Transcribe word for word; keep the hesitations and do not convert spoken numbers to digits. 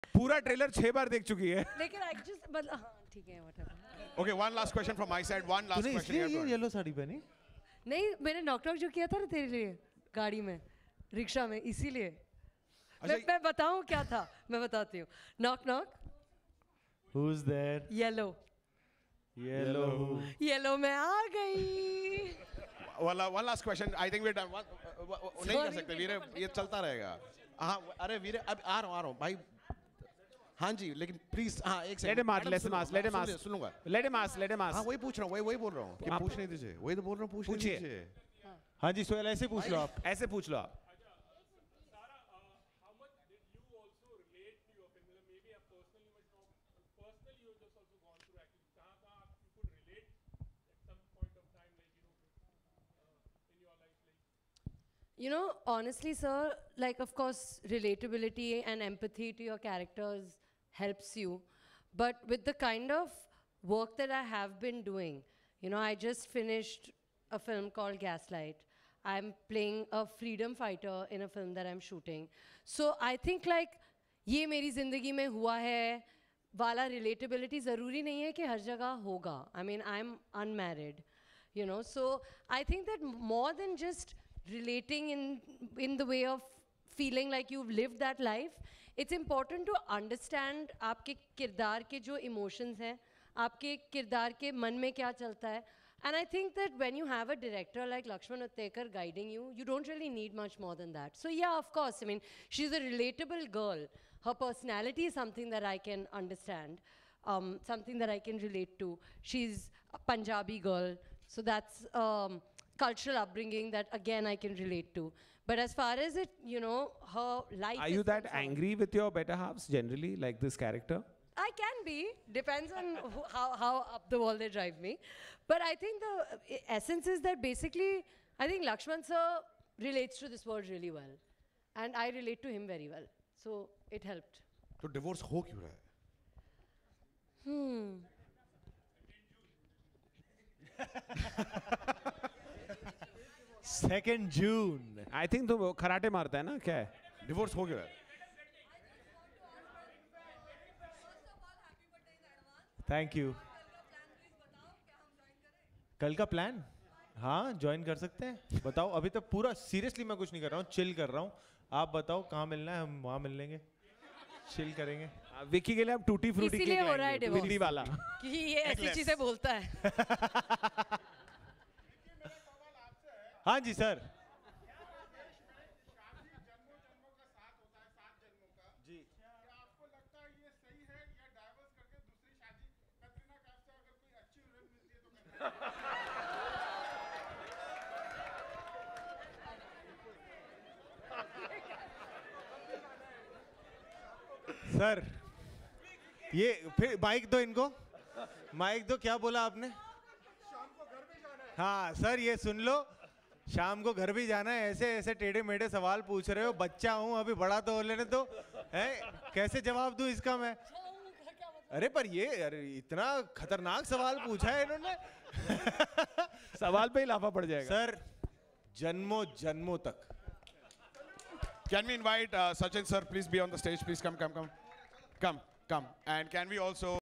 पूरा ट्रेलर छह बार देख चुकी है. लेकिन I just मतलब हाँ ठीक है whatever. Okay, one last question from my side. One last तूने question. इसलिए here, ये येलो साड़ी पहनी? नहीं मैंने नॉक नॉक जो किया था ना तेरे लिए गाड़ी में रिक्शा में इसीलिए मैं, मैं बताऊं क्या था मैं बताती हूँ knock knock Who's there? Yellow Yellow. Yellow में आ गई. Well, uh, one last question. I think we're done. One, uh, uh, uh, नहीं कर सकते वीरे, ये चलता रहेगा. हाँ, अरे वीरे, अब आ रहा हूँ, आ रहा हूँ, भाई. हाँ जी, लेकिन प्लीज, हाँ एक second. Let him ask, let him ask, let him ask. सुनूंगा. Let him ask, let him ask. हाँ वही पूछ रहा हूँ, वही वही बोल रहा हूँ. कि पूछने दीजिए, वही तो बोल रहा हूँ, पूछने दीजिए. हाँ जी सोहेल ऐसे पूछ लो आप. ऐसे पूछ लो आप. You know, honestly, sir, like, of course, relatability and empathy to your characters helps you. But with the kind of work that I have been doing, you know, I just finished a film called Gaslight. I'm playing a freedom fighter in a film that I'm shooting. So I think, like, ये मेरी ज़िंदगी में हुआ है वाला relatability ज़रूरी नहीं है कि हर जगह होगा. I mean, I'm unmarried, you know. So I think that more than just relating in in the way of feeling like you've lived that life, it's important to understand आपके किरदार के जो emotions हैं, आपके किरदार के मन में क्या चलता है. And I think that when you have a director like Lakshman Uttekar guiding you, you don't really need much more than that. So yeah, of course, I mean, she's a relatable girl. Her personality is something that I can understand, um, something that I can relate to. She's a Punjabi girl, so that's um, cultural upbringing that again I can relate to. But as far as it, you know, her life. Are you that angry with your better halves generally, like this character? I can be, depends on who, how, how up the wall they drive me. But I think the essence is that basically, I think Lakshman sir relates to this world really well. And I relate to him very well. So it helped. तो divorce हो क्यों रहा है? Hmm. Second June. I think तो खराटे मारता है ना क्या है? Divorce हो क्यों रहा है? Thank you. कल का प्लान? हाँ ज्वाइन कर सकते हैं. बताओ. अभी तक पूरा सीरियसली मैं कुछ नहीं कर रहा हूँ, चिल कर रहा हूँ. आप बताओ कहाँ मिलना है, हम वहाँ मिल लेंगे, चिल करेंगे. विकी के लिए आप टूटी फ्रूटी केक इसीलिए हो रहा है लाएंगे, दिल्ली वाला. कि ये ऐसी चीजें बोलता है. हाँ जी सर. सर ये फिर माइक दो इनको. माइक दो. क्या बोला आपने? शाम को घर भी जाना है. हाँ सर ये सुन लो, शाम को घर भी जाना है. ऐसे ऐसे टेढ़े मेढ़े सवाल पूछ रहे हो. बच्चा हूँ अभी, बड़ा तो हो लेने दो. है कैसे जवाब दूं इसका मैं? अरे पर ये अरे इतना खतरनाक सवाल पूछा है इन्होंने. सवाल पे ही लाफा पड़ जाएगा. सर जन्मों जन्मों तक. Can we invite uh, Sachin sir? Please be on the stage. Please come, come, come, come, come. And can we also